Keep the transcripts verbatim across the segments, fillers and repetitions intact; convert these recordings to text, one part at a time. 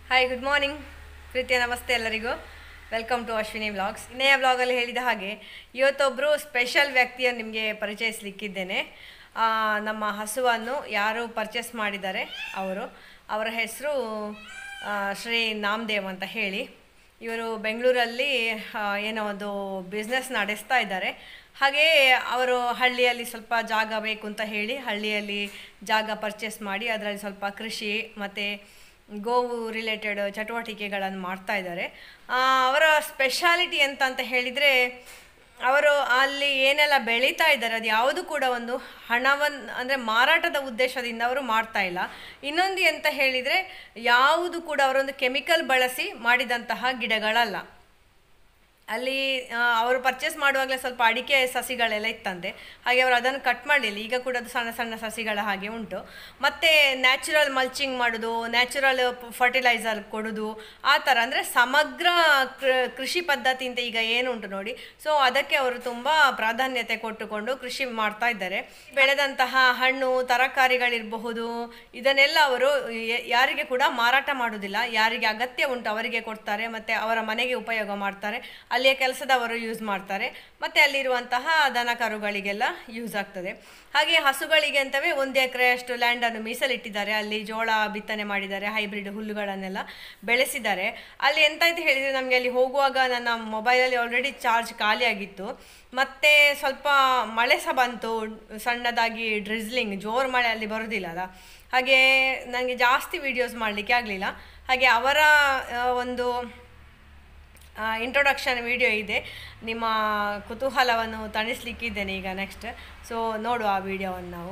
Hi good morning ಪ್ರೀತಿಯ ನಮಸ್ತೆ ಎಲ್ಲರಿಗೂ. Welcome to Ashwini vlogs. ಇನ್ನೇ ವ್ಲಾಗಲ್ಲಿ ಹೇಳಿದ ಹಾಗೆ ಇವತ್ತೊಬ್ಬರು ಸ್ಪೆಷಲ್ ವ್ಯಕ್ತಿಯನ್ನು ನಿಮಗೆ ಪರಿಚಯಿಸಲಿಕ್ಕಿದ್ದೇನೆ. ನಮ್ಮ ಹಸುವನ್ನು ಯಾರು ಪರ್ಚೇಸ್ ಮಾಡಿದ್ದಾರೆ ಅವರು ಅವರ ಹೆಸರು ಶ್ರೀ ನಾಮದೇವ್ ಅಂತ ಹೇಳಿ. ಇವರು ಬೆಂಗಳೂರಲ್ಲಿ ಏನೋ ಒಂದು ಬಿಸ್ನೆಸ್ ನಡೆಸ್ತಾ ಇದ್ದಾರೆ. ಹಾಗೆಯೇ ಅವರು ಹಳ್ಳಿಯಲ್ಲಿ ಸ್ವಲ್ಪ ಜಾಗ ಬೇಕು ಅಂತ ಹೇಳಿ ಹಳ್ಳಿಯಲ್ಲಿ ಜಾಗ ಪರ್ಚೇಸ್ ಮಾಡಿ ಅದರಲ್ಲಿ ಸ್ವಲ್ಪ ಕೃಷಿ ಮತ್ತು ಗೋವು ರಿಲೇಟೆಡ್ ಚಟುವಟಿಕೆಗಳನ್ನು ಮಾಡ್ತಾ ಇದ್ದಾರೆ. ಅವರ ಸ್ಪೆಷಾಲಿಟಿ ಎಂತ ಅಂತ ಹೇಳಿದರೆ, ಅವರು ಅಲ್ಲಿ ಏನೆಲ್ಲ ಬೆಳೀತಾ ಇದ್ದಾರೆ ಅದು ಯಾವುದು ಕೂಡ ಒಂದು ಹಣವನ್ನು ಅಂದರೆ ಮಾರಾಟದ ಉದ್ದೇಶದಿಂದ ಅವರು ಮಾಡ್ತಾ ಇಲ್ಲ. ಇನ್ನೊಂದು ಎಂತ ಹೇಳಿದರೆ, ಯಾವುದು ಕೂಡ ಅವರೊಂದು ಕೆಮಿಕಲ್ ಬಳಸಿ ಮಾಡಿದಂತಹ ಗಿಡಗಳಲ್ಲ. ಅಲ್ಲಿ ಅವರು ಪರ್ಚೇಸ್ ಮಾಡುವಾಗಲೇ ಸ್ವಲ್ಪ ಅಡಿಕೆ ಸಸಿಗಳೆಲ್ಲ ಇತ್ತಂತೆ, ಹಾಗೆ ಅವರು ಅದನ್ನು ಕಟ್ ಮಾಡಲಿಲ್ಲ. ಈಗ ಕೂಡ ಅದು ಸಣ್ಣ ಸಣ್ಣ ಸಸಿಗಳ ಹಾಗೆ ಉಂಟು. ಮತ್ತು ನ್ಯಾಚುರಲ್ ಮಲ್ಚಿಂಗ್ ಮಾಡೋದು, ನ್ಯಾಚುರಲ್ ಫರ್ಟಿಲೈಸರ್ ಕೊಡೋದು, ಆ ಥರ ಅಂದರೆ ಸಮಗ್ರ ಕೃಷಿ ಪದ್ಧತಿ ಅಂತ ಈಗ ಏನುಂಟು ನೋಡಿ. ಸೊ ಅದಕ್ಕೆ ಅವರು ತುಂಬ ಪ್ರಾಧಾನ್ಯತೆ ಕೊಟ್ಟುಕೊಂಡು ಕೃಷಿ ಮಾಡ್ತಾ ಇದ್ದಾರೆ. ಬೆಳೆದಂತಹ ಹಣ್ಣು ತರಕಾರಿಗಳಿರಬಹುದು, ಇದನ್ನೆಲ್ಲ ಅವರು ಯಾರಿಗೆ ಕೂಡ ಮಾರಾಟ ಮಾಡೋದಿಲ್ಲ. ಯಾರಿಗೆ ಅಗತ್ಯ ಉಂಟು ಅವರಿಗೆ ಕೊಡ್ತಾರೆ, ಮತ್ತು ಅವರ ಮನೆಗೆ ಉಪಯೋಗ ಮಾಡ್ತಾರೆ. ಅಲ್ಲಿಯ ಕೆಲಸದವರು ಯೂಸ್ ಮಾಡ್ತಾರೆ, ಮತ್ತು ಅಲ್ಲಿರುವಂತಹ ದನ ಕರುಗಳಿಗೆಲ್ಲ ಯೂಸ್ ಆಗ್ತದೆ. ಹಾಗೆ ಹಸುಗಳಿಗೆ ಅಂತವೇ ಒಂದು ಎಕರೆಯಷ್ಟು ಲ್ಯಾಂಡನ್ನು ಮೀಸಲಿಟ್ಟಿದ್ದಾರೆ. ಅಲ್ಲಿ ಜೋಳ ಬಿತ್ತನೆ ಮಾಡಿದ್ದಾರೆ, ಹೈಬ್ರಿಡ್ ಹುಲ್ಲುಗಳನ್ನೆಲ್ಲ ಬೆಳೆಸಿದ್ದಾರೆ. ಅಲ್ಲಿ ಎಂತ ಅಂತ ಹೇಳಿದರೆ, ನಮಗೆ ಅಲ್ಲಿ ಹೋಗುವಾಗ ನನ್ನ ಮೊಬೈಲಲ್ಲಿ ಆಲ್ರೆಡಿ ಚಾರ್ಜ್ ಖಾಲಿಯಾಗಿತ್ತು. ಮತ್ತು ಸ್ವಲ್ಪ ಮಳೆ ಸಹ ಬಂತು, ಸಣ್ಣದಾಗಿ ಡ್ರಿಸ್ಲಿಂಗ್, ಜೋರು ಮಳೆ ಅಲ್ಲಿ ಬರೋದಿಲ್ಲ ಅಲ್ಲ, ಹಾಗೆ ನನಗೆ ಜಾಸ್ತಿ ವೀಡಿಯೋಸ್ ಮಾಡಲಿಕ್ಕೆ ಆಗಲಿಲ್ಲ. ಹಾಗೆ ಅವರ ಒಂದು ಇಂಟ್ರೊಡಕ್ಷನ್ ವಿಡಿಯೋ ಇದೆ, ನಿಮ್ಮ ಕುತೂಹಲವನ್ನು ತಣಿಸ್ಲಿಕ್ಕಿದ್ದೇನೆ ಈಗ ನೆಕ್ಸ್ಟ್. ಸೊ ನೋಡುವ ಆ ವಿಡಿಯೋವನ್ನು ನಾವು.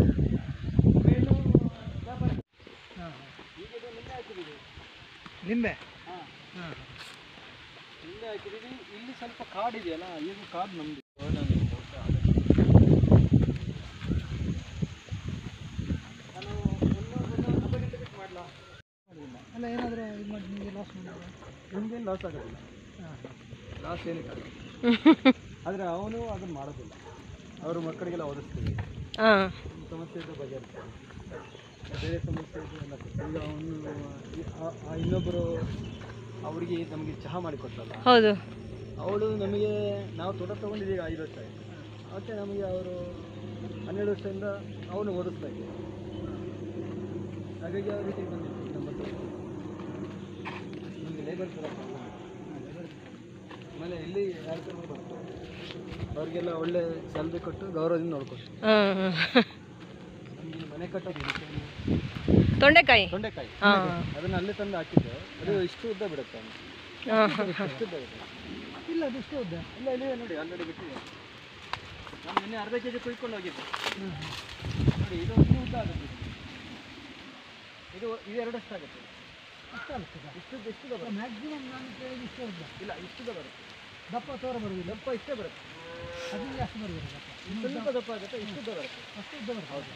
ನಿಂಬೆ ನಿಂಬೆ ಹಾಕಿದ್ದೀವಿ. ಇಲ್ಲಿ ಸ್ವಲ್ಪ ಕಾಡಿದೆಯಲ್ಲ, ಈಗ ಕಾಡು ನಮ್ಮದು. ಅಲ್ಲ ಏನಾದರೂ ಇದು ಮಾಡಿ ನಿಮಗೆ ಲಾಸ್ ಮಾಡಿದ್ರೆ ನಿಮಗೇನು ಲಾಸ್ ಆಗೋದಿಲ್ಲ. ಲಾಸ್ ಏನಕ್ಕೆ ಆಗೋದು, ಆದರೆ ಅವನು ಅದನ್ನು ಮಾಡೋದಿಲ್ಲ. ಅವರು ಮಕ್ಕಳಿಗೆಲ್ಲ ಓದಿಸ್ತೀವಿ, ಸಮಸ್ಯೆ ಇದ್ದರೆ ಬಗೆಹರಿಸ್ತಾರೆ. ಬೇರೆ ಸಮಸ್ಯೆ ಇದ್ದರೆ ಎಲ್ಲ ಈಗ ಅವನು ಇನ್ನೊಬ್ಬರು ಅವರಿಗೆ ನಮಗೆ ಚಹಾ ಮಾಡಿಕೊಟ್ಟಲ್ಲ, ಹೌದು, ಅವಳು ನಮಗೆ ನಾವು ತೋಟ ತೊಗೊಂಡಿದ್ದೀವಿ ಐದು ವರ್ಷ ಆಯಿತು. ಮತ್ತು ನಮಗೆ ಅವರು ಹನ್ನೆರಡು ವರ್ಷದಿಂದ ಅವನು ಓದಿಸ್ತಾ ಇದ್ದೀವಿ. ಹಾಗಾಗಿ ಆ ರೀತಿ ಬಂದಿತ್ತು ನಮ್ಮ ನಮಗೆ ಲೇಬರ್ ಕೂಡ ಆಮೇಲೆ ಇಲ್ಲಿ ಯಾರು ಕೂಡ ಬರ್ತಾರೆ, ಅವ್ರಿಗೆಲ್ಲ ಒಳ್ಳೆ ಸ್ಯಾಲ್ರಿ ಕೊಟ್ಟು ಗೌರವದಿಂದ ನೋಡ್ಕೊಟ್ಟು. ನಮಗೆ ಮನೆ ಕಟ್ಟೋದು ತೊಂಡೆಕಾಯಿ ತೊಂಡೆಕಾಯಿ ಅದನ್ನು ಅಲ್ಲೇ ತಂದು ಹಾಕಿದ್ದು. ಅದು ಇಷ್ಟು ಉದ್ದ ಬಿಡುತ್ತೆ, ಇಷ್ಟು ಉದ್ದ ಬಿಡುತ್ತೆ. ಇಲ್ಲ ಅದು ಇಷ್ಟು ಉದ್ದ ಇಲ್ಲ, ಇಲ್ಲಿ ನೋಡಿ ಆಲ್ರೆಡಿ ಬಿಟ್ಟಿದೆ. ನಾನು ನಿನ್ನೆ ಅರ್ಧ ಕೆ ಜಿ ಕುಯ್ಕೊಂಡು ಹೋಗಿದ್ದೆ ನೋಡಿ. ಇದು ಇಷ್ಟು ಉದ್ದ ಆಗುತ್ತೆ, ಇದು ಇದು ಎರಡಷ್ಟು ಆಗುತ್ತೆ. ಇಷ್ಟು ಅನಿಸ್ತದೆ, ಇಷ್ಟು ಇಷ್ಟು ಬರುತ್ತೆ ಮ್ಯಾಕ್ಸಿಮಮ್. ನಾನು ಕೇಳಿದ ಇಷ್ಟು ಉದ್ದ ಇಲ್ಲ, ಇಷ್ಟು ಬರುತ್ತೆ. ದಪ್ಪ ತೋರ ಬರೋದಿಲ್ಲ, ದಪ್ಪ ಇಷ್ಟೇ ಬರುತ್ತೆ. ಅದರಿಂದ ಅಷ್ಟು ಬರೋದಿಲ್ಲ, ದಪ್ಪ ಸ್ವಲ್ಪ ದಪ್ಪ ಆಗುತ್ತೆ, ಇಷ್ಟು ಉದ್ದ ಬರುತ್ತೆ, ಅಷ್ಟು ಉದ್ದ ಬರುತ್ತೆ. ಹೌದು,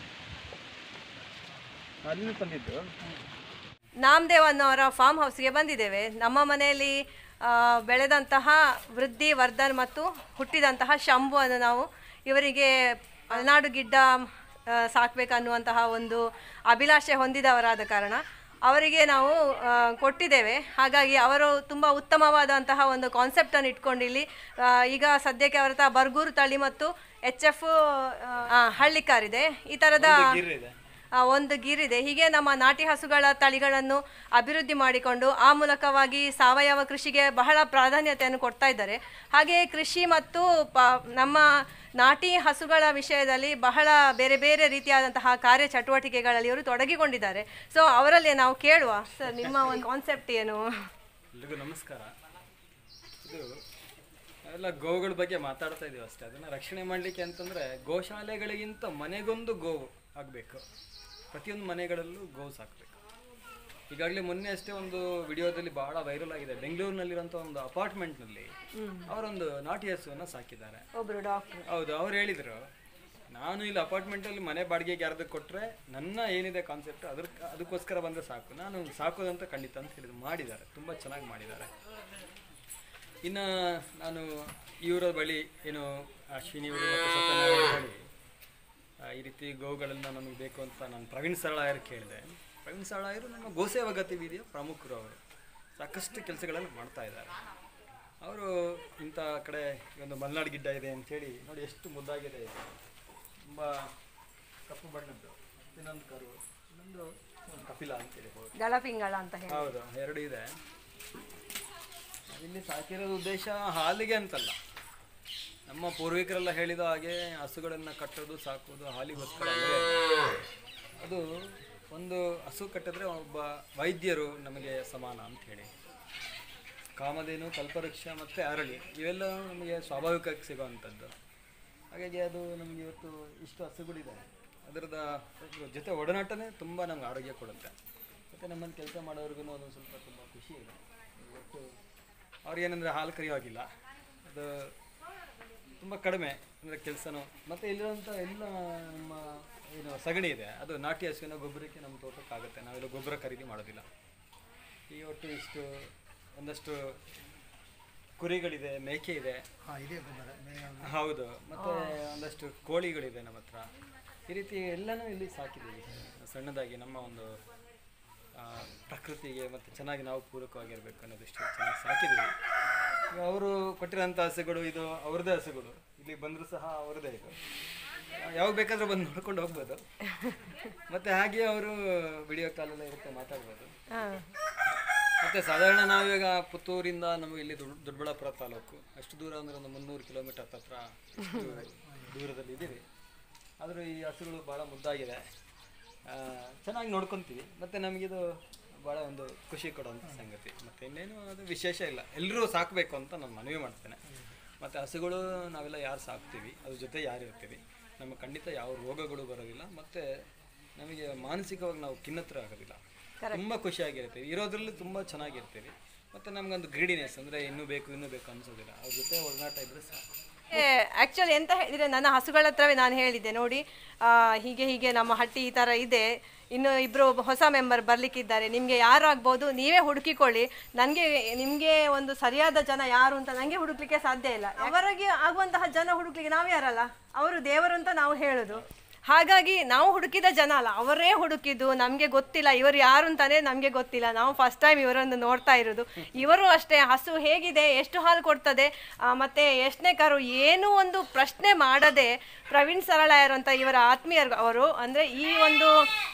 ಅಲ್ಲಿಂದ ತಂದಿದ್ದು. ನಾಮದೇವ್ ಅನ್ನೋರ ಫಾರ್ಮ್ ಹೌಸ್ಗೆ ಬಂದಿದ್ದೇವೆ. ನಮ್ಮ ಮನೆಯಲ್ಲಿ ಬೆಳೆದಂತಹ ವೃದ್ಧಿ, ವರ್ಧನ್ ಮತ್ತು ಹುಟ್ಟಿದಂತಹ ಶಂಭುವನ್ನು ನಾವು ಇವರಿಗೆ ಮಲೆನಾಡು ಗಿಡ್ಡ ಸಾಕಬೇಕನ್ನುವಂತಹ ಒಂದು ಅಭಿಲಾಷೆ ಹೊಂದಿದವರಾದ ಕಾರಣ ಅವರಿಗೆ ನಾವು ಕೊಟ್ಟಿದ್ದೇವೆ. ಹಾಗಾಗಿ ಅವರು ತುಂಬ ಉತ್ತಮವಾದಂತಹ ಒಂದು ಕಾನ್ಸೆಪ್ಟನ್ನು ಇಟ್ಕೊಂಡು ಇಲ್ಲಿ ಈಗ ಸದ್ಯಕ್ಕೆ ಅವರ ಹತ್ರ ಬರ್ಗೂರು ತಳಿ ಮತ್ತು ಎಚ್ ಎಫ್ ಹಳ್ಳಿಕಾರಿದೆ, ಈ ಥರದ ಒಂದು ಗಿರಿದೆ. ಹೀಗೆ ನಮ್ಮ ನಾಟಿ ಹಸುಗಳ ತಳಿಗಳನ್ನು ಅಭಿವೃದ್ಧಿ ಮಾಡಿಕೊಂಡು ಆ ಮೂಲಕವಾಗಿ ಸಾವಯವ ಕೃಷಿಗೆ ಬಹಳ ಪ್ರಾಧಾನ್ಯತೆಯನ್ನು ಕೊಡ್ತಾ ಇದ್ದಾರೆ. ಹಾಗೆಯೇ ಕೃಷಿ ಮತ್ತು ಪ ನಮ್ಮ ನಾಟಿ ಹಸುಗಳ ವಿಷಯದಲ್ಲಿ ಬಹಳ ಬೇರೆ ಬೇರೆ ರೀತಿಯಾದಂತಹ ಕಾರ್ಯ ಚಟುವಟಿಕೆಗಳಲ್ಲಿ ಇವರು ತೊಡಗಿಕೊಂಡಿದ್ದಾರೆ. ಸೊ ಅವರಲ್ಲಿ ನಾವು ಕೇಳುವ, ಸರ್ ನಿಮ್ಮ ಒಂದು ಕಾನ್ಸೆಪ್ಟ್ ಏನು? ಎಲ್ರಿಗೂ ನಮಸ್ಕಾರ. ಇದು ಎಲ್ಲ ಗೋವುಗಳ ಬಗ್ಗೆ ಮಾತಾಡ್ತಾ ಇದ್ದೀವಿ ಅಷ್ಟೇ. ಅದನ್ನು ರಕ್ಷಣೆ ಮಾಡಲಿಕ್ಕೆ ಅಂತಂದರೆ ಗೋಶಾಲೆಗಳಿಗಿಂತ ಮನೆಗೊಂದು ಗೋವು ಆಗಬೇಕು. ಪ್ರತಿಯೊಂದು ಮನೆಗಳಲ್ಲೂ ಗೋವು ಸಾಕಬೇಕು. ಈಗಾಗಲೇ ಮೊನ್ನೆ ಅಷ್ಟೇ ಒಂದು ವಿಡಿಯೋದಲ್ಲಿ ಬಹಳ ವೈರಲ್ ಆಗಿದೆ. ಬೆಂಗಳೂರಿನಲ್ಲಿರುವಂಥ ಒಂದು ಅಪಾರ್ಟ್ಮೆಂಟ್ನಲ್ಲಿ ಅವರೊಂದು ನಾಟಿ ಹಸುವನ್ನು ಸಾಕಿದ್ದಾರೆ. ಒಬ್ಬರು ಡಾಕ್ಟರ್ ಹೌದು, ಅವ್ರು ಹೇಳಿದರು, ನಾನು ಇಲ್ಲಿ ಅಪಾರ್ಟ್ಮೆಂಟಲ್ಲಿ ಮನೆ ಬಾಡಿಗೆಗೆ ಯಾರ್ದಕ್ಕೆ ಕೊಟ್ಟರೆ ನನ್ನ ಏನಿದೆ ಕಾನ್ಸೆಪ್ಟ್ ಅದ್ರ ಅದಕ್ಕೋಸ್ಕರ ಬಂದರೆ ಸಾಕು, ನಾನು ಸಾಕೋದಂತ ಖಂಡಿತ ಅಂತ ಹೇಳಿದ್ರು. ಮಾಡಿದ್ದಾರೆ, ತುಂಬ ಚೆನ್ನಾಗಿ ಮಾಡಿದ್ದಾರೆ. ಇನ್ನು ನಾನು ಇವರ ಬಳಿ ಏನು ಅಶ್ವಿನಿ ಇವರು ಮತ್ತು ಸತ್ಯನಾರಾಯಣ ಬಳಿ ಈ ರೀತಿ ಗೋವುಗಳನ್ನು ನಮಗೆ ಬೇಕು ಅಂತ ನಾನು ಪ್ರವೀಣ್ ಸರಳಾಯರ್ ಕೇಳಿದೆ. ಪ್ರವೀಣ್ ಸಾಳಾಯರು ನಮ್ಮ ಗೋಸೇವಾ ಗತಿವಿಧಿಯ ಪ್ರಮುಖರು. ಅವರು ಸಾಕಷ್ಟು ಕೆಲಸಗಳನ್ನು ಮಾಡ್ತಾ ಇದ್ದಾರೆ. ಅವರು ಇಂಥ ಕಡೆ ಒಂದು ಮಲೆನಾಡು ಗಿಡ್ಡ ಇದೆ ಅಂಥೇಳಿ ನೋಡಿ ಎಷ್ಟು ಮುದ್ದಾಗಿದೆ, ತುಂಬ ಕಪ್ಪು ಬಣ್ಣದ್ದು. ಇನ್ನೊಂದು ಕರು, ಇನ್ನೊಂದು ಕಪಿಲ ಅಂತೇಳಿ ಹೌದು ದಳಪಿಂಗಳ ಅಂತ ಹೇಳಿ ಹೌದು, ಎರಡು ಇದೆ. ಇಲ್ಲಿ ಸಾಕಿರೋದು ಉದ್ದೇಶ ಹಾಲಿಗೆ ಅಂತಲ್ಲ, ನಮ್ಮ ಪೂರ್ವಿಕರೆಲ್ಲ ಹೇಳಿದ ಹಾಗೆ ಹಸುಗಳನ್ನು ಕಟ್ಟೋದು ಸಾಕೋದು ಹಾಲಿಗೋಸ್ಕರ ಅಲ್ಲವೇ ಅಲ್ಲ. ಅದು ಒಂದು ಹಸು ಕಟ್ಟಿದ್ರೆ ಒಬ್ಬ ವೈದ್ಯರು ನಮಗೆ ಸಮಾನ ಅಂಥೇಳಿ. ಕಾಮಧೇನು, ಕಲ್ಪವೃಕ್ಷ ಮತ್ತು ಅರಳಿ ಇವೆಲ್ಲ ನಮಗೆ ಸ್ವಾಭಾವಿಕವಾಗಿ ಸಿಗೋವಂಥದ್ದು. ಹಾಗಾಗಿ ಅದು ನಮಗೆ ಇವತ್ತು ಇಷ್ಟು ಹಸುಗಳಿದೆ, ಅದರದ ಜೊತೆ ಒಡನಾಟನೇ ತುಂಬ ನಮ್ಗೆ ಆರೋಗ್ಯ ಕೊಡುತ್ತೆ. ಮತ್ತು ನಮ್ಮನ್ನು ಕೆಲಸ ಮಾಡೋರಿಗೂ ಅದೊಂದು ಸ್ವಲ್ಪ ತುಂಬ ಖುಷಿ ಇದೆ. ಇವತ್ತು ಅವ್ರಿಗೇನೆಂದರೆ ಹಾಲು ಕರಿಯೋಗಿಲ್ಲ, ಅದು ತುಂಬ ಕಡಿಮೆ ಅಂದರೆ ಕೆಲಸನೂ. ಮತ್ತು ಇಲ್ಲಿರುವಂಥ ಎಲ್ಲ ನಮ್ಮ ಏನು ಸಗಣಿ ಇದೆ ಅದು ನಾಟಿ ಹಸುವಿನ ಗೊಬ್ಬರಕ್ಕೆ ನಮ್ಮ ತೋಟಕ್ಕಾಗುತ್ತೆ. ನಾವೆಲ್ಲ ಗೊಬ್ಬರ ಖರೀದಿ ಮಾಡೋದಿಲ್ಲ. ಈ ಒಟ್ಟು ಇಷ್ಟು ಒಂದಷ್ಟು ಕುರಿಗಳಿದೆ, ಮೇಕೆ ಇದೆ, ಹೌದು, ಮತ್ತು ಒಂದಷ್ಟು ಕೋಳಿಗಳಿದೆ ನಮ್ಮ ಹತ್ರ. ಈ ರೀತಿ ಎಲ್ಲನೂ ಇಲ್ಲಿ ಸಾಕಿದ್ದೀವಿ ಸಣ್ಣದಾಗಿ, ನಮ್ಮ ಒಂದು ಪ್ರಕೃತಿಗೆ ಮತ್ತು ಚೆನ್ನಾಗಿ ನಾವು ಪೂರಕವಾಗಿರಬೇಕು ಅನ್ನೋದಿಷ್ಟು ಚೆನ್ನಾಗಿ ಸಾಕಿದ್ದೀವಿ. ಅವರು ಕೊಟ್ಟಿರೋಂಥ ಹಸುಗಳು ಇದು ಅವ್ರದ್ದೇ ಹಸುಗಳು, ಇಲ್ಲಿ ಬಂದರೂ ಸಹ ಅವ್ರದ್ದೇ. ಇದು ಯಾವಾಗ ಬೇಕಾದರೂ ಬಂದು ನೋಡ್ಕೊಂಡು ಹೋಗ್ಬೋದು. ಮತ್ತು ಹಾಗೆ ಅವರು ವಿಡಿಯೋ ಕಾಲೆಲ್ಲ ಇರುತ್ತೆ, ಮಾತಾಡ್ಬೋದು. ಮತ್ತು ಸಾಧಾರಣ ನಾವೀಗ ಪುತ್ತೂರಿಂದ ನಮಗೆ ಇಲ್ಲಿ ದೊಡ್ಡ ದೊಡ್ಡಬಳ್ಳಾಪುರ ತಾಲೂಕು, ಅಷ್ಟು ದೂರ ಅಂದರೆ ಒಂದು ಮುನ್ನೂರು ಕಿಲೋಮೀಟರ್ ಹತ್ರ ದೂರದಲ್ಲಿ ಇದ್ದೀವಿ. ಆದರೂ ಈ ಹಸುಗಳು ಭಾಳ ಮುದ್ದಾಗಿದೆ, ಚೆನ್ನಾಗಿ ನೋಡ್ಕೊತೀವಿ. ಮತ್ತು ನಮಗಿದು ಭಾಳ ಒಂದು ಖುಷಿ ಕೊಡುವಂಥ ಸಂಗತಿ. ಮತ್ತು ಇನ್ನೇನು ಅದು ವಿಶೇಷ ಇಲ್ಲ, ಎಲ್ಲರೂ ಸಾಕಬೇಕು ಅಂತ ನಾನು ಮನವಿ ಮಾಡ್ತೇನೆ. ಮತ್ತು ಹಸುಗಳು ನಾವೆಲ್ಲ ಯಾರು ಸಾಕ್ತೀವಿ, ಅದ್ರ ಜೊತೆ ಯಾರು ಇರ್ತೀವಿ, ನಮಗೆ ಖಂಡಿತ ಯಾವ ರೋಗಗಳು ಬರೋದಿಲ್ಲ. ಮತ್ತು ನಮಗೆ ಮಾನಸಿಕವಾಗಿ ನಾವು ಖಿನ್ನತ್ರ ಆಗೋದಿಲ್ಲ, ತುಂಬ ಖುಷಿಯಾಗಿರ್ತೀವಿ, ಇರೋದ್ರಲ್ಲಿ ತುಂಬ ಚೆನ್ನಾಗಿರ್ತೀವಿ. ಮತ್ತು ನಮಗೊಂದು ಗ್ರೀಡಿನೆಸ್ ಅಂದರೆ ಇನ್ನೂ ಬೇಕು ಇನ್ನೂ ಬೇಕು ಅನಿಸೋದಿಲ್ಲ. ಅವ್ರ ಜೊತೆ ಒಡನಾಟ ಇದ್ದರೆ ಸಾಕು. ಆ್ಯಕ್ಚುಲಿ ಎಂತ ಹೇಳಿದರೆ, ನನ್ನ ಹಸುಗಳ ಹತ್ರವೇ ನಾನು ಹೇಳಿದ್ದೆ ನೋಡಿ, ಹೀಗೆ ಹೀಗೆ ನಮ್ಮ ಹಟ್ಟಿ ಈ ಥರ ಇದೆ, ಇನ್ನು ಇಬ್ಬರು ಹೊಸ ಮೆಂಬರ್ ಬರಲಿಕ್ಕಿದ್ದಾರೆ, ನಿಮಗೆ ಯಾರು ಆಗ್ಬೋದು ನೀವೇ ಹುಡುಕಿಕೊಳ್ಳಿ, ನನಗೆ ನಿಮಗೆ ಒಂದು ಸರಿಯಾದ ಜನ ಯಾರು ಅಂತ ನನಗೆ ಹುಡುಕ್ಲಿಕ್ಕೆ ಸಾಧ್ಯ ಇಲ್ಲ. ಅವರಿಗೆ ಆಗುವಂತಹ ಜನ ಹುಡುಕ್ಲಿಕ್ಕೆ ನಾವು ಯಾರಲ್ಲ, ಅವರು ದೇವರು ಅಂತ ನಾವು ಹೇಳೋದು. ಹಾಗಾಗಿ ನಾವು ಹುಡುಕಿದ ಜನ ಅಲ್ಲ, ಅವರೇ ಹುಡುಕಿದ್ದು. ನಮಗೆ ಗೊತ್ತಿಲ್ಲ ಇವರು ಯಾರು ಅಂತಾನೆ ನಮಗೆ ಗೊತ್ತಿಲ್ಲ, ನಾವು ಫಸ್ಟ್ ಟೈಮ್ ಇವರನ್ನು ನೋಡ್ತಾ ಇರೋದು. ಇವರು ಅಷ್ಟೇ, ಹಸು ಹೇಗಿದೆ, ಎಷ್ಟು ಹಾಲು ಕೊಡ್ತದೆ, ಮತ್ತು ಎಷ್ಟನೇ ಕರು, ಏನೂ ಒಂದು ಪ್ರಶ್ನೆ ಮಾಡದೆ ಪ್ರವೀಣ್ ಸರಳಾಯರು ಅಂತ ಇವರ ಆತ್ಮೀಯರು ಅವರು. ಅಂದರೆ ಈ ಒಂದು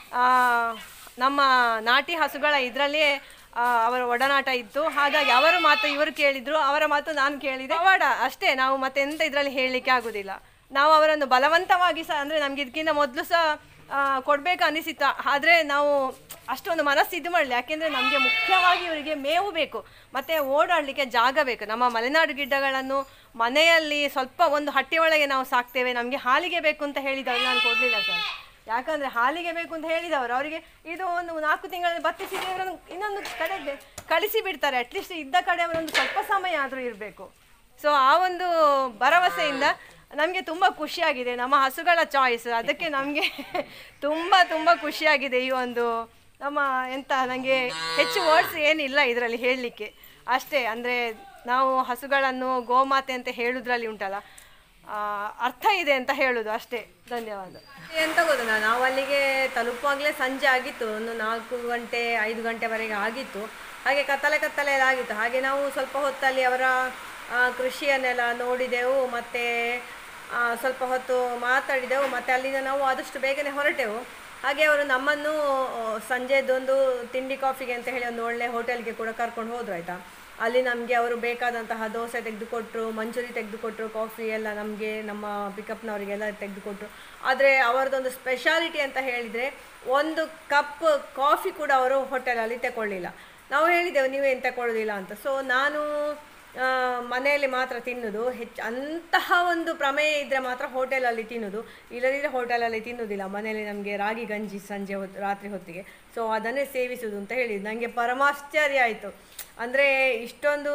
ನಮ್ಮ ನಾಟಿ ಹಸುಗಳ ಇದರಲ್ಲಿಯೇ ಅವರ ಒಡನಾಟ ಇತ್ತು. ಹಾಗಾಗಿ ಅವರ ಮಾತು ಇವರು ಕೇಳಿದ್ರು, ಅವರ ಮಾತು ನಾನು ಕೇಳಿದೆ, ಅವಾಡ ಅಷ್ಟೇ. ನಾವು ಮತ್ತೆ ಎಂತ ಇದರಲ್ಲಿ ಹೇಳಲಿಕ್ಕೆ ಆಗೋದಿಲ್ಲ. ನಾವು ಅವರನ್ನು ಬಲವಂತವಾಗಿ ಸಹ, ಅಂದರೆ ನಮ್ಗೆ ಇದಕ್ಕಿಂತ ಮೊದಲು ಸಹ ಕೊಡಬೇಕು ಅನಿಸಿತ್ತು, ಆದರೆ ನಾವು ಅಷ್ಟೊಂದು ಮನಸ್ಸು ಇದು ಮಾಡಲಿ. ಯಾಕೆಂದರೆ ನಮಗೆ ಮುಖ್ಯವಾಗಿ ಇವರಿಗೆ ಮೇವು ಬೇಕು ಮತ್ತು ಓಡಾಡಲಿಕ್ಕೆ ಜಾಗ ಬೇಕು. ನಮ್ಮ ಮಲೆನಾಡು ಗಿಡ್ಡಗಳನ್ನು ಮನೆಯಲ್ಲಿ ಸ್ವಲ್ಪ ಒಂದು ಹಟ್ಟಿ ಒಳಗೆ ನಾವು ಸಾಕ್ತೇವೆ. ನಮಗೆ ಹಾಲಿಗೆ ಬೇಕು ಅಂತ ಹೇಳಿದವರು ನಾನು ಕೊಡಲಿಲ್ಲ ಸರ್, ಯಾಕಂದರೆ ಹಾಲಿಗೆ ಬೇಕು ಅಂತ ಹೇಳಿದವರು ಅವರಿಗೆ ಇದು ಒಂದು ನಾಲ್ಕು ತಿಂಗಳಲ್ಲಿ ಬತ್ತಿಸಿದ್ರೆ ಅವರನ್ನು ಇನ್ನೊಂದು ಕಡೆಗೆ ಕಳಿಸಿ ಬಿಡ್ತಾರೆ. ಅಟ್ಲೀಸ್ಟ್ ಇದ್ದ ಕಡೆ ಅವರೊಂದು ಸ್ವಲ್ಪ ಸಮಯ ಆದರೂ ಇರಬೇಕು. ಸೊ ಆ ಒಂದು ಭರವಸೆಯಿಂದ ನಮಗೆ ತುಂಬ ಖುಷಿಯಾಗಿದೆ ನಮ್ಮ ಹಸುಗಳ ಚಾಯ್ಸ್. ಅದಕ್ಕೆ ನಮಗೆ ತುಂಬ ತುಂಬ ಖುಷಿಯಾಗಿದೆ. ಈ ಒಂದು ನಮ್ಮ ಎಂತ ನನಗೆ ಹೆಚ್ಚು ವರ್ಡ್ಸ್ ಏನಿಲ್ಲ ಇದರಲ್ಲಿ ಹೇಳಲಿಕ್ಕೆ, ಅಷ್ಟೇ. ಅಂದರೆ ನಾವು ಹಸುಗಳನ್ನು ಗೋಮಾತೆ ಅಂತ ಹೇಳೋದ್ರಲ್ಲಿ ಉಂಟಲ್ಲ, ಅರ್ಥ ಇದೆ ಅಂತ ಹೇಳೋದು ಅಷ್ಟೇ. ಧನ್ಯವಾದ. ಎಂತ ಗೊತ್ತಿಲ್ಲ, ನಾವು ಅಲ್ಲಿಗೆ ತಲುಪುವಾಗಲೇ ಸಂಜೆ ಆಗಿತ್ತು, ಒಂದು ನಾಲ್ಕು ಗಂಟೆ ಐದು ಗಂಟೆವರೆಗೆ ಆಗಿತ್ತು. ಹಾಗೆ ಕತ್ತಲೆ ಕತ್ತಲೆ ಎಲ್ಲ ಆಗಿತ್ತು. ಹಾಗೆ ನಾವು ಸ್ವಲ್ಪ ಹೊತ್ತಲ್ಲಿ ಅವರ ಕೃಷಿಯನ್ನೆಲ್ಲ ನೋಡಿದೆವು, ಮತ್ತು ಸ್ವಲ್ಪ ಹೊತ್ತು ಮಾತಾಡಿದೆವು. ಮತ್ತು ಅಲ್ಲಿಂದ ನಾವು ಆದಷ್ಟು ಬೇಗನೆ ಹೊರಟೆವು. ಹಾಗೆ ಅವರು ನಮ್ಮನ್ನು ಸಂಜೆದೊಂದು ತಿಂಡಿ ಕಾಫಿಗೆ ಅಂತ ಹೇಳಿ ಒಂದು ಒಳ್ಳೆ ಹೋಟೆಲ್ಗೆ ಕೂಡ ಕರ್ಕೊಂಡು ಹೋದ್ರು, ಆಯಿತಾ. ಅಲ್ಲಿ ನಮಗೆ ಅವರು ಬೇಕಾದಂತಹ ದೋಸೆ ತೆಗೆದುಕೊಟ್ರು, ಮಂಚೂರಿ ತೆಗೆದುಕೊಟ್ರು, ಕಾಫಿ ಎಲ್ಲ ನಮಗೆ ನಮ್ಮ ಪಿಕಪ್ನವರಿಗೆಲ್ಲ ತೆಗೆದುಕೊಟ್ರು. ಆದರೆ ಅವರದೊಂದು ಸ್ಪೆಷಾಲಿಟಿ ಅಂತ ಹೇಳಿದರೆ, ಒಂದು ಕಪ್ ಕಾಫಿ ಕೂಡ ಅವರು ಹೋಟೆಲಲ್ಲಿ ತಗೊಳ್ಳಿಲ್ಲ. ನಾವು ಹೇಳಿದೆವು ನೀವೇನು ತಗೊಳ್ಳೋದಿಲ್ಲ ಅಂತ. ಸೊ ನಾನು ಮನೆಯಲ್ಲಿ ಮಾತ್ರ ತಿನ್ನೋದು ಹೆಚ್ಚು, ಅಂತಹ ಒಂದು ಪ್ರಮೇಯ ಇದ್ದರೆ ಮಾತ್ರ ಹೋಟೆಲಲ್ಲಿ ತಿನ್ನೋದು, ಇಲ್ಲದಿದ್ದರೆ ಹೋಟೆಲಲ್ಲಿ ತಿನ್ನೋದಿಲ್ಲ. ಮನೆಯಲ್ಲಿ ನಮಗೆ ರಾಗಿ ಗಂಜಿ ಸಂಜೆ ಹೊತ್ತು ರಾತ್ರಿ ಹೊತ್ತಿಗೆ, ಸೊ ಅದನ್ನೇ ಸೇವಿಸೋದು ಅಂತ ಹೇಳಿದ್ದು. ನನಗೆ ಪರಮಾಶ್ಚರ್ಯ ಆಯಿತು. ಅಂದರೆ ಇಷ್ಟೊಂದು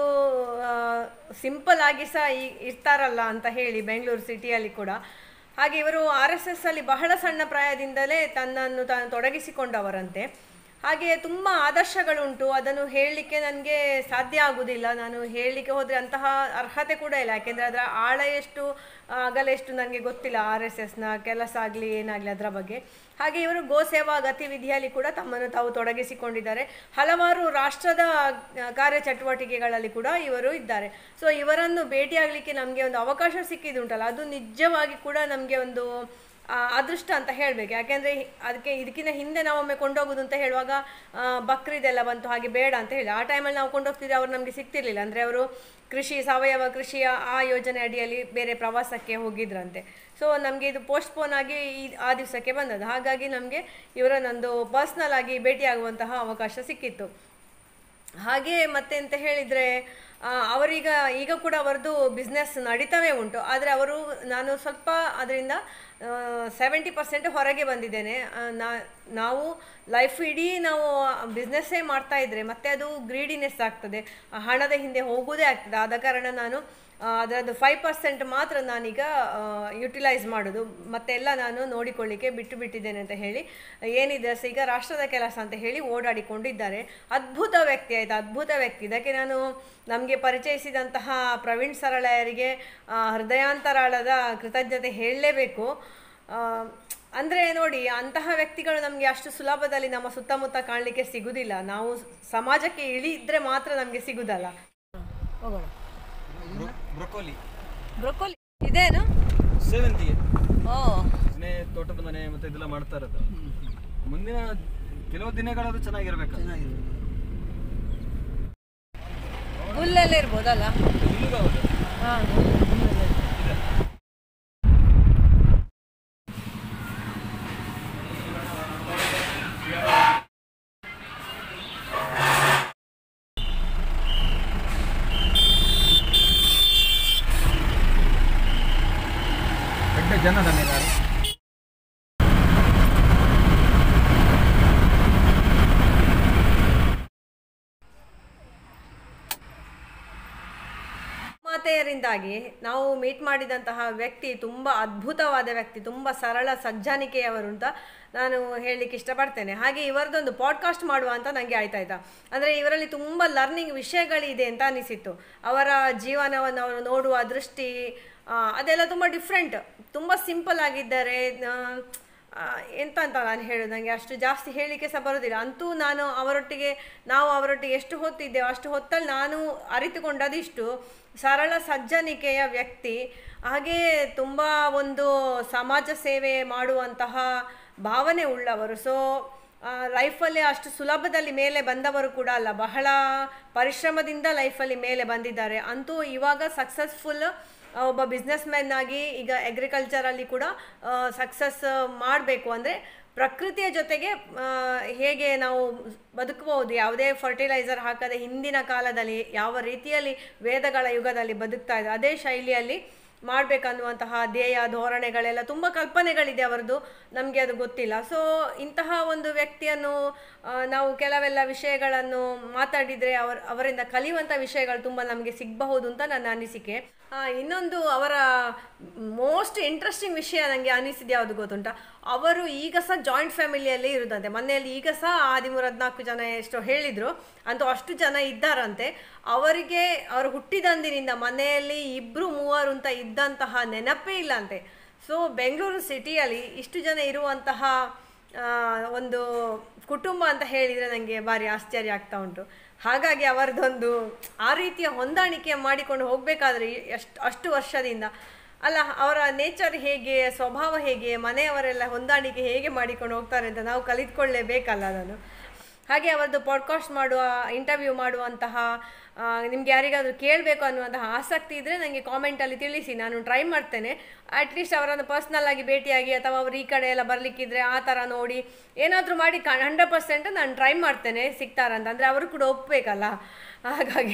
ಸಿಂಪಲ್ ಆಗಿ ಸಹ ಈ ಇರ್ತಾರಲ್ಲ ಅಂತ ಹೇಳಿ ಬೆಂಗಳೂರು ಸಿಟಿಯಲ್ಲಿ ಕೂಡ. ಹಾಗೆ ಇವರು ಆರ್ ಎಸ್ ಎಸ್ ಅಲ್ಲಿ ಬಹಳ ಸಣ್ಣ ಪ್ರಾಯದಿಂದಲೇ ತನ್ನನ್ನು ತಾನು ತೊಡಗಿಸಿಕೊಂಡವರಂತೆ. ಹಾಗೆ ತುಂಬ ಆದರ್ಶಗಳುಂಟು. ಅದನ್ನು ಹೇಳಲಿಕ್ಕೆ ನನಗೆ ಸಾಧ್ಯ ಆಗುವುದಿಲ್ಲ. ನಾನು ಹೇಳಲಿಕ್ಕೆ ಹೋದರೆ ಅಂತಹ ಅರ್ಹತೆ ಕೂಡ ಇಲ್ಲ, ಯಾಕೆಂದರೆ ಅದರ ಆಳ ಎಷ್ಟು ಅಗಲ ಎಷ್ಟು ನನಗೆ ಗೊತ್ತಿಲ್ಲ. ಆರ್ ಎಸ್ ಎಸ್ನ ಕೆಲಸ ಆಗಲಿ ಏನಾಗಲಿ ಅದರ ಬಗ್ಗೆ. ಹಾಗೆ ಇವರು ಗೋಸೇವಾ ಗತಿವಿಧಿಯಲ್ಲಿ ಕೂಡ ತಮ್ಮನ್ನು ತಾವು ತೊಡಗಿಸಿಕೊಂಡಿದ್ದಾರೆ. ಹಲವಾರು ರಾಷ್ಟ್ರದ ಕಾರ್ಯಚಟುವಟಿಕೆಗಳಲ್ಲಿ ಕೂಡ ಇವರು ಇದ್ದಾರೆ. ಸೊ ಇವರನ್ನು ಭೇಟಿಯಾಗಲಿಕ್ಕೆ ನಮಗೆ ಒಂದು ಅವಕಾಶ ಸಿಕ್ಕಿದುಂಟಲ್ಲ, ಅದು ನಿಜವಾಗಿ ಕೂಡ ನಮಗೆ ಒಂದು ಅದೃಷ್ಟ ಅಂತ ಹೇಳಬೇಕು. ಯಾಕೆಂದರೆ ಅದಕ್ಕೆ ಇದಕ್ಕಿಂತ ಹಿಂದೆ ನಾವೊಮ್ಮೆ ಕೊಂಡೋಗೋದು ಅಂತ ಹೇಳುವಾಗ ಬಕ್ರೀದೆಲ್ಲ ಬಂತು, ಹಾಗೆ ಬೇಡ ಅಂತ ಹೇಳಿ ಆ ಟೈಮಲ್ಲಿ ನಾವು ಕೊಂಡೋಗ್ತಿದ್ರೆ ಅವ್ರು ನಮಗೆ ಸಿಗ್ತಿರ್ಲಿಲ್ಲ. ಅಂದರೆ ಅವರು ಕೃಷಿ ಸಾವಯವ ಕೃಷಿಯ ಆ ಯೋಜನೆ ಅಡಿಯಲ್ಲಿ ಬೇರೆ ಪ್ರವಾಸಕ್ಕೆ ಹೋಗಿದ್ರಂತೆ. ಸೊ ನಮಗೆ ಇದು ಪೋಸ್ಟ್ಪೋನ್ ಆಗಿ ಈ ಆ ದಿವಸಕ್ಕೆ ಬಂದದ್ದು. ಹಾಗಾಗಿ ನಮಗೆ ಇವರನ್ನೊಂದು ಪರ್ಸ್ನಲ್ ಆಗಿ ಭೇಟಿಯಾಗುವಂತಹ ಅವಕಾಶ ಸಿಕ್ಕಿತ್ತು. ಹಾಗೆ ಮತ್ತೆ ಅಂತ ಹೇಳಿದರೆ ಅವರೀಗ ಈಗ ಕೂಡ ಅವರದ್ದು ಬಿಸ್ನೆಸ್ ನಡೀತಾವೇ ಉಂಟು. ಆದರೆ ಅವರು ನಾನು ಸ್ವಲ್ಪ ಅದರಿಂದ ಸೆವೆಂಟಿ ಪರ್ಸೆಂಟ್ ಹೊರಗೆ ಬಂದಿದ್ದೇನೆ. ನಾ ನಾವು ಲೈಫ್ ಇಡೀ ನಾವು ಬಿಸ್ನೆಸ್ಸೇ ಮಾಡ್ತಾ ಇದ್ದರೆ ಮತ್ತೆ ಅದು ಗ್ರೀಡಿನೆಸ್ ಆಗ್ತದೆ, ಹಣದ ಹಿಂದೆ ಹೋಗೋದೇ ಆಗ್ತದೆ. ಆದ ಕಾರಣ ನಾನು ಅದರದ್ದು ಫೈವ್ ಪರ್ಸೆಂಟ್ ಮಾತ್ರ ನಾನೀಗ ಯುಟಿಲೈಸ್ ಮಾಡೋದು, ಮತ್ತೆಲ್ಲ ನಾನು ನೋಡಿಕೊಳ್ಳಿಕ್ಕೆ ಬಿಟ್ಟು ಬಿಟ್ಟಿದ್ದೇನೆ ಅಂತ ಹೇಳಿ ಏನಿದೆ ಈಗ ರಾಷ್ಟ್ರದ ಕೆಲಸ ಅಂತ ಹೇಳಿ ಓಡಾಡಿಕೊಂಡಿದ್ದಾರೆ. ಅದ್ಭುತ ವ್ಯಕ್ತಿ ಆಯಿತು, ಅದ್ಭುತ ವ್ಯಕ್ತಿ. ಇದಕ್ಕೆ ನಾನು ನಮಗೆ ಪರಿಚಯಿಸಿದಂತಹ ಪ್ರವೀಣ್ ಸರಳಯರಿಗೆ ಹೃದಯಾಂತರಾಳದ ಕೃತಜ್ಞತೆ ಹೇಳಲೇಬೇಕು. ಅಂದರೆ ನೋಡಿ, ಅಂತಹ ವ್ಯಕ್ತಿಗಳು ನಮಗೆ ಅಷ್ಟು ಸುಲಭದಲ್ಲಿ ನಮ್ಮ ಸುತ್ತಮುತ್ತ ಕಾಣಲಿಕ್ಕೆ ಸಿಗುವುದಿಲ್ಲ. ನಾವು ಸಮಾಜಕ್ಕೆ ಇಳಿದ್ರೆ ಮಾತ್ರ ನಮಗೆ ಸಿಗುವುದಲ್ಲ. ಹೋಗೋಣ. ಬ್ರೊಕೋಲಿ ಬ್ರೊಕೋಲಿ ಇದೇನು ಸೇವಂತಿಗೆ ಓ ಮನೆ ತೋಟದ ಮನೆ ಮತ್ತೆ ಇದೆಲ್ಲ ಮಾಡ್ತಾ ಇರೋದು. ಮುಂದಿನ ಕೆಲವು ದಿನಗಳಾದ್ರೂ ಚೆನ್ನಾಗಿರ್ಬೇಕು. ಹುಲ್ಲೆಲ್ಲ ಇರ್ಬೋದಲ್ಲ. ಹಾಂ ಜನ ಧನ್ಯವಾದ. ಮಾತೆಯರಿಂದಾಗಿ ನಾವು ಮೀಟ್ ಮಾಡಿದಂತಹ ವ್ಯಕ್ತಿ ತುಂಬ ಅದ್ಭುತವಾದ ವ್ಯಕ್ತಿ, ತುಂಬ ಸರಳ ಸಜ್ಜನಿಕೆಯವರು ಅಂತ ನಾನು ಹೇಳಲಿಕ್ಕೆ ಇಷ್ಟಪಡ್ತೇನೆ. ಹಾಗೆ ಇವರದೊಂದು ಪಾಡ್ಕಾಸ್ಟ್ ಮಾಡುವ ಅಂತ ನನಗೆ ಆಯ್ತಾಯ್ತಾ. ಅಂದರೆ ಇವರಲ್ಲಿ ತುಂಬ ಲರ್ನಿಂಗ್ ವಿಷಯಗಳಿದೆ ಅಂತ ಅನಿಸಿತ್ತು. ಅವರ ಜೀವನವನ್ನು ಅವರು ನೋಡುವ ದೃಷ್ಟಿ ಅದೆಲ್ಲ ತುಂಬ ಡಿಫ್ರೆಂಟ್, ತುಂಬ ಸಿಂಪಲ್ ಆಗಿದ್ದಾರೆ. ಎಂತ ಅಂತ ನಾನು ಹೇಳೋದು, ನನಗೆ ಅಷ್ಟು ಜಾಸ್ತಿ ಹೇಳಲಿಕ್ಕೆ ಸಹ ಬರೋದಿಲ್ಲ. ಅಂತೂ ನಾನು ಅವರೊಟ್ಟಿಗೆ ನಾವು ಅವರೊಟ್ಟಿಗೆ ಎಷ್ಟು ಹೊತ್ತಿದ್ದೇವೆ ಅಷ್ಟು ಹೊತ್ತಲ್ಲಿ ನಾನು ಅರಿತುಕೊಂಡದಿಷ್ಟು ಸರಳ ಸಜ್ಜನಿಕೆಯ ವ್ಯಕ್ತಿ. ಹಾಗೇ ತುಂಬ ಒಂದು ಸಮಾಜ ಸೇವೆ ಮಾಡುವಂತಹ ಭಾವನೆ ಉಳ್ಳವರು. ಸೊ ಲೈಫಲ್ಲಿ ಅಷ್ಟು ಸುಲಭದಲ್ಲಿ ಮೇಲೆ ಬಂದವರು ಕೂಡ ಅಲ್ಲ, ಬಹಳ ಪರಿಶ್ರಮದಿಂದ ಲೈಫಲ್ಲಿ ಮೇಲೆ ಬಂದಿದ್ದಾರೆ. ಅಂತೂ ಇವಾಗ ಸಕ್ಸಸ್ಫುಲ್ ಒಬ್ಬ ಬಿಸ್ನೆಸ್ ಮ್ಯಾನ್ ಆಗಿ ಈಗ ಅಗ್ರಿಕಲ್ಚರಲ್ಲಿ ಕೂಡ ಸಕ್ಸಸ್ ಮಾಡಬೇಕು ಅಂದರೆ ಪ್ರಕೃತಿಯ ಜೊತೆಗೆ ಹೇಗೆ ನಾವು ಬದುಕಬಹುದು, ಯಾವುದೇ ಫರ್ಟಿಲೈಸರ್ ಹಾಕದೆ ಹಿಂದಿನ ಕಾಲದಲ್ಲಿ ಯಾವ ರೀತಿಯಲ್ಲಿ ವೇದಗಳ ಯುಗದಲ್ಲಿ ಬದುಕ್ತಾ ಇದೆ ಅದೇ ಶೈಲಿಯಲ್ಲಿ ಮಾಡಬೇಕನ್ನುವಂತಹ ಧ್ಯೇಯ ಧೋರಣೆಗಳೆಲ್ಲ ತುಂಬ ಕಲ್ಪನೆಗಳಿದೆ ಅವರದ್ದು, ನಮಗೆ ಅದು ಗೊತ್ತಿಲ್ಲ. ಸೊ ಇಂತಹ ಒಂದು ವ್ಯಕ್ತಿಯನ್ನು ನಾವು ಕೆಲವೆಲ್ಲ ವಿಷಯಗಳನ್ನು ಮಾತಾಡಿದರೆ ಅವರ ಅವರಿಂದ ಕಲಿಯುವಂಥ ವಿಷಯಗಳು ತುಂಬ ನಮಗೆ ಸಿಗಬಹುದು ಅಂತ ನನ್ನ ಅನಿಸಿಕೆ. ಇನ್ನೊಂದು ಅವರ ಮೋಸ್ಟ್ ಇಂಟ್ರೆಸ್ಟಿಂಗ್ ವಿಷಯ ನನಗೆ ಅನಿಸಿದೆ ಯಾವುದು ಗೊತ್ತುಂಟ, ಅವರು ಈಗ ಸಹ ಜಾಯಿಂಟ್ ಫ್ಯಾಮಿಲಿಯಲ್ಲಿ ಇರುದಂತೆ. ಮನೆಯಲ್ಲಿ ಈಗ ಸಹ ಹದಿಮೂರು ಹದಿನಾಲ್ಕು ಜನ ಎಷ್ಟೋ ಹೇಳಿದರು, ಅಂತೂ ಅಷ್ಟು ಜನ ಇದ್ದಾರಂತೆ. ಅವರಿಗೆ ಅವರು ಹುಟ್ಟಿದಂದಿನಿಂದ ಮನೆಯಲ್ಲಿ ಇಬ್ಬರು ಮೂವರು ಅಂತ ಇದ್ದಂತಹ ನೆನಪೇ ಇಲ್ಲಂತೆ. ಸೊ ಬೆಂಗಳೂರು ಸಿಟಿಯಲ್ಲಿ ಇಷ್ಟು ಜನ ಇರುವಂತಹ ಒಂದು ಕುಟುಂಬ ಅಂತ ಹೇಳಿದರೆ ನನಗೆ ಭಾರಿ ಆಶ್ಚರ್ಯ ಆಗ್ತಾ ಉಂಟು. ಹಾಗಾಗಿ ಅವರದೊಂದು ಆ ರೀತಿಯ ಹೊಂದಾಣಿಕೆ ಮಾಡಿಕೊಂಡು ಹೋಗಬೇಕಾದ್ರೆ ಎಷ್ಟು ಅಷ್ಟು ವರ್ಷದಿಂದ ಅಲ್ಲ, ಅವರ ನೇಚರ್ ಹೇಗೆ, ಸ್ವಭಾವ ಹೇಗೆ, ಮನೆಯವರೆಲ್ಲ ಹೊಂದಾಣಿಕೆ ಹೇಗೆ ಮಾಡಿಕೊಂಡು ಹೋಗ್ತಾರೆ ಅಂತ ನಾವು ಕಲಿತ್ಕೊಳ್ಳೇಬೇಕಲ್ಲ ಅದನ್ನು. ಹಾಗೆ ಅವರದ್ದು ಪಾಡ್ಕಾಸ್ಟ್ ಮಾಡುವ ಇಂಟರ್ವ್ಯೂ ಮಾಡುವಂತಹ ನಿಮ್ಗೆ ಯಾರಿಗಾದರೂ ಕೇಳಬೇಕು ಅನ್ನುವಂತಹ ಆಸಕ್ತಿ ಇದ್ದರೆ ನನಗೆ ಕಾಮೆಂಟಲ್ಲಿ ತಿಳಿಸಿ, ನಾನು ಟ್ರೈ ಮಾಡ್ತೇನೆ. ಅಟ್ಲೀಸ್ಟ್ ಅವರನ್ನು ಪರ್ಸ್ನಲ್ ಆಗಿ ಭೇಟಿಯಾಗಿ ಅಥವಾ ಅವರು ಈ ಕಡೆ ಎಲ್ಲ ಬರಲಿಕ್ಕಿದ್ರೆ ಆ ಥರ ನೋಡಿ ಏನಾದರೂ ಮಾಡಿ ಕ ಹಂಡ್ರೆಡ್ ಪರ್ಸೆಂಟ್ ನಾನು ಟ್ರೈ ಮಾಡ್ತೇನೆ ಸಿಗ್ತಾರಂತ. ಅಂದರೆ ಅವರು ಕೂಡ ಒಪ್ಪಬೇಕಲ್ಲ, ಹಾಗಾಗಿ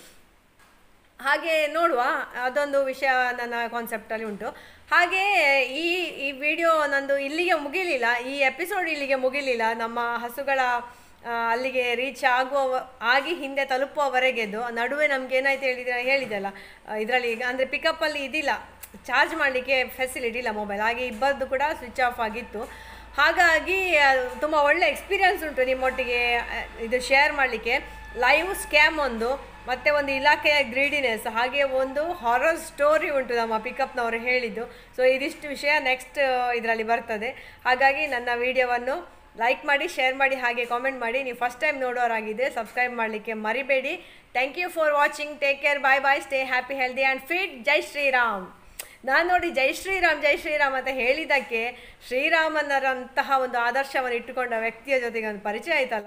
ಹಾಗೆ ನೋಡುವ, ಅದೊಂದು ವಿಷಯ ನನ್ನ ಕಾನ್ಸೆಪ್ಟಲ್ಲಿ ಉಂಟು. ಹಾಗೆ ಈ ಈ ವಿಡಿಯೋ ನಂದು ಇಲ್ಲಿಗೆ ಮುಗಿಲಿಲ್ಲ, ಈ ಎಪಿಸೋಡ್ ಇಲ್ಲಿಗೆ ಮುಗಿಲಿಲ್ಲ. ನಮ್ಮ ಹಸುಗಳ ಅಲ್ಲಿಗೆ ರೀಚ್ ಆಗುವ ಆಗಿ ಹಿಂದೆ ತಲುಪುವವರೆಗೆದು ನಡುವೆ ನಮ್ಗೆ ಏನಾಯ್ತು ಹೇಳಿದ್ರೆ ಹೇಳಿದೆಲ್ಲ ಇದರಲ್ಲಿ ಅಂದರೆ ಪಿಕಪ್ಪಲ್ಲಿ ಇದಿಲ್ಲ, ಚಾರ್ಜ್ ಮಾಡಲಿಕ್ಕೆ ಫೆಸಿಲಿಟಿ ಇಲ್ಲ ಮೊಬೈಲ್, ಹಾಗೆ ಇಬ್ಬರದ್ದು ಕೂಡ ಸ್ವಿಚ್ ಆಫ್ ಆಗಿತ್ತು. ಹಾಗಾಗಿ ತುಂಬ ಒಳ್ಳೆ ಎಕ್ಸ್ಪೀರಿಯನ್ಸ್ ಉಂಟು ನಿಮ್ಮೊಟ್ಟಿಗೆ ಆ, ಇದು ಶೇರ್ ಮಾಡಲಿಕ್ಕೆ. ಲೈವ್ ಸ್ಕ್ಯಾಮ್ ಒಂದು, ಮತ್ತು ಒಂದು ಇಲಾಖೆಯ ಗ್ರೀಡಿನೆಸ್, ಹಾಗೆ ಒಂದು ಹಾರರ್ ಸ್ಟೋರಿ ಉಂಟು ನಮ್ಮ ಪಿಕಪ್ನವರು ಹೇಳಿದ್ದು. ಸೊ ಇದಿಷ್ಟು ವಿಷಯ ನೆಕ್ಸ್ಟ್ ಇದರಲ್ಲಿ ಬರ್ತದೆ. ಹಾಗಾಗಿ ನನ್ನ ವಿಡಿಯೋವನ್ನು ಲೈಕ್ ಮಾಡಿ, ಶೇರ್ ಮಾಡಿ, ಹಾಗೆ ಕಾಮೆಂಟ್ ಮಾಡಿ. ನೀವು ಫಸ್ಟ್ ಟೈಮ್ ನೋಡೋರಾಗಿದೆ ಸಬ್ಸ್ಕ್ರೈಬ್ ಮಾಡಲಿಕ್ಕೆ ಮರಿಬೇಡಿ. Thank you for watching. Take care, bye bye, stay happy, healthy and fit. ಜೈ ಶ್ರೀರಾಮ್. ನಾನು ನೋಡಿ ಜೈ ಶ್ರೀರಾಮ್ ಜೈ ಶ್ರೀರಾಮ್ ಅಂತ ಹೇಳಿದ್ದಕ್ಕೆ ಶ್ರೀರಾಮನರಂತಹ ಒಂದು ಆದರ್ಶವನ್ನು ಇಟ್ಟುಕೊಂಡ ವ್ಯಕ್ತಿಯ ಜೊತೆಗೆ ಒಂದು ಪರಿಚಯ ಆಯ್ತಲ್ಲ.